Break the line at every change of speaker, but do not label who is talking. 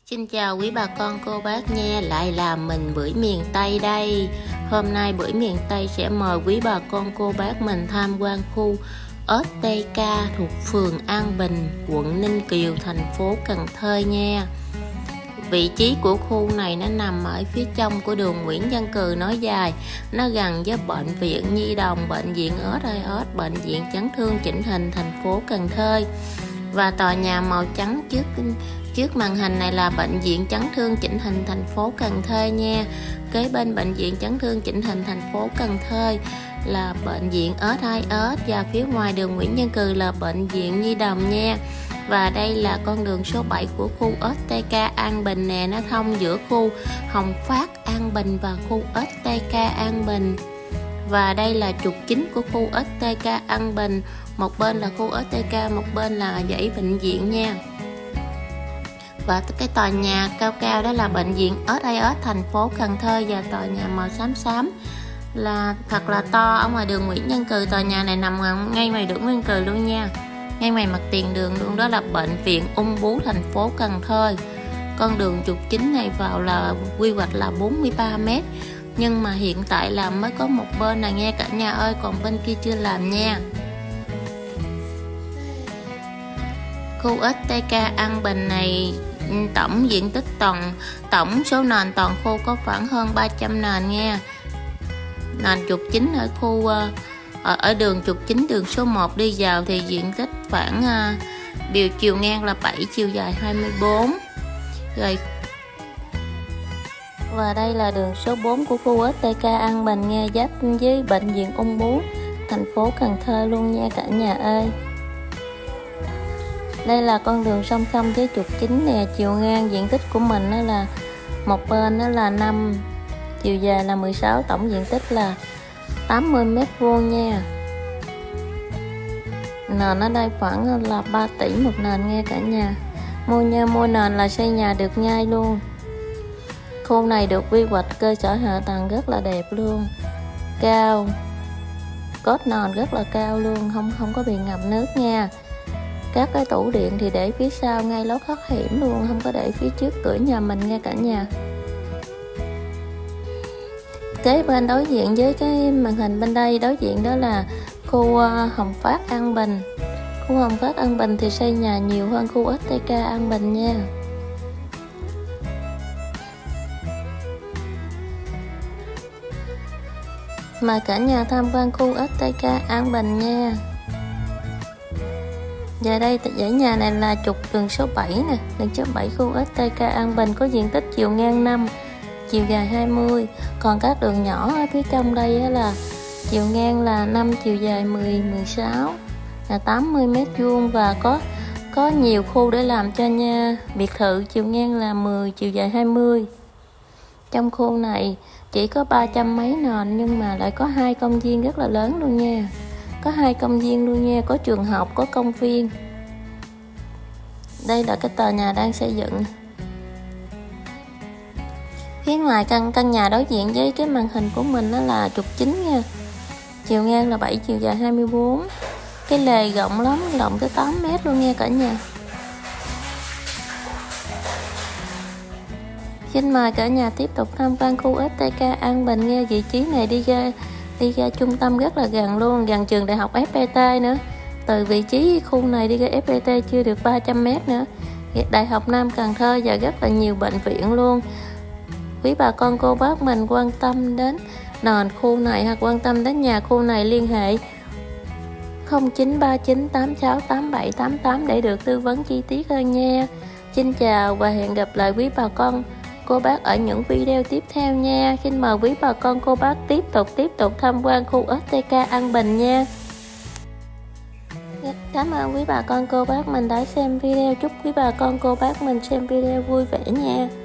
Xin chào quý bà con cô bác nha, lại là mình Bưởi miền Tây đây. Hôm nay Bưởi miền Tây sẽ mời quý bà con cô bác mình tham quan khu STK thuộc phường An Bình, quận Ninh Kiều, thành phố Cần Thơ nha. Vị trí của khu này nó nằm ở phía trong của đường Nguyễn Văn Cừ nối dài. Nó gần với bệnh viện Nhi Đồng, bệnh viện SIS, bệnh viện chấn thương chỉnh hình thành phố Cần Thơ. Và tòa nhà màu trắng trước màn hình này là bệnh viện chấn thương chỉnh hình thành phố Cần Thơ nha. Kế bên bệnh viện chấn thương chỉnh hình thành phố Cần Thơ là bệnh viện SIS, và phía ngoài đường Nguyễn Văn Cừ là bệnh viện Nhi Đồng nha. Và đây là con đường số 7 của khu STK An Bình nè, nó thông giữa khu Hồng Phát An Bình và khu STK An Bình. Và đây là trục chính của khu STK An Bình, một bên là khu STK, một bên là dãy bệnh viện nha. Và cái tòa nhà cao cao đó là bệnh viện SIS thành phố Cần Thơ, và tòa nhà màu xám xám là thật là to ở ngoài đường Nguyễn Văn Cừ. Tòa nhà này nằm ngay ngoài đường Nguyễn Văn Cừ luôn nha, ngay ngoài mặt tiền đường luôn. Đó là bệnh viện Ung Bướu thành phố Cần Thơ. Con đường trục chính này vào là quy hoạch là 43m, nhưng mà hiện tại là mới có một bên này nghe cả nhà ơi, còn bên kia chưa làm nha. Khu STK An Bình này tổng diện tích tổng số nền toàn khu có khoảng hơn 300 nền nha. Nền trục chính ở khu ở đường trục chính đường số 1 đi vào thì diện tích khoảng chiều ngang là 7, chiều dài 24 rồi. Và đây là đường số 4 của khu STK An Bình nha, giáp với bệnh viện Ung Bướu thành phố Cần Thơ luôn nha cả nhà ơi. Đây là con đường song song với trục chính nè, chiều ngang diện tích của mình đó là một bên đó là 5, chiều dài là 16, tổng diện tích là 80m² nha. Nền ở đây khoảng là 3 tỷ một nền nghe cả nhà. Mua nền là xây nhà được ngay luôn. Khu này được quy hoạch cơ sở hạ tầng rất là đẹp luôn, cao, cốt nền rất là cao luôn, không có bị ngập nước nha. Các cái tủ điện thì để phía sau ngay lối thoát hiểm luôn, không có để phía trước cửa nhà mình nha cả nhà. Kế bên đối diện với cái màn hình bên đây, đối diện đó là khu Hồng Phát An Bình. Khu Hồng Phát An Bình thì xây nhà nhiều hơn khu STK An Bình nha. Mời cả nhà tham quan khu STK An Bình nha. Và đây dãy nhà này là trục đường số 7 nè, đường số 7 khu STK An Bình có diện tích chiều ngang 5, chiều dài 20. Còn các đường nhỏ ở phía trong đây là chiều ngang là 5, chiều dài 16 là 80m², và có nhiều khu để làm cho nha biệt thự, chiều ngang là 10, chiều dài 20. Trong khu này chỉ có 300 mấy nền, nhưng mà lại có 2 công viên rất là lớn luôn nha. Có 2 công viên luôn nha, có trường học, có công viên. Đây là cái tòa nhà đang xây dựng. Phía ngoài căn nhà đối diện với cái màn hình của mình đó là trục chính nha. Chiều ngang là 7, chiều dài 24. Cái lề rộng lắm, rộng tới 8m luôn nha cả nhà. Xin mời cả nhà tiếp tục tham quan khu STK An Bình nha. Vị trí này đi ra trung tâm rất là gần luôn, gần trường đại học FPT nữa. Từ vị trí khu này đi ra FPT chưa được 300m nữa. Đại học Nam Cần Thơ và rất là nhiều bệnh viện luôn. Quý bà con cô bác mình quan tâm đến nền khu này hoặc quan tâm đến nhà khu này liên hệ 0939868788 để được tư vấn chi tiết hơn nha. Xin chào và hẹn gặp lại quý bà con cô bác ở những video tiếp theo nha. Xin mời quý bà con cô bác tiếp tục tham quan khu STK An Bình nha. Cảm ơn quý bà con cô bác mình đã xem video. Chúc quý bà con cô bác mình xem video vui vẻ nha.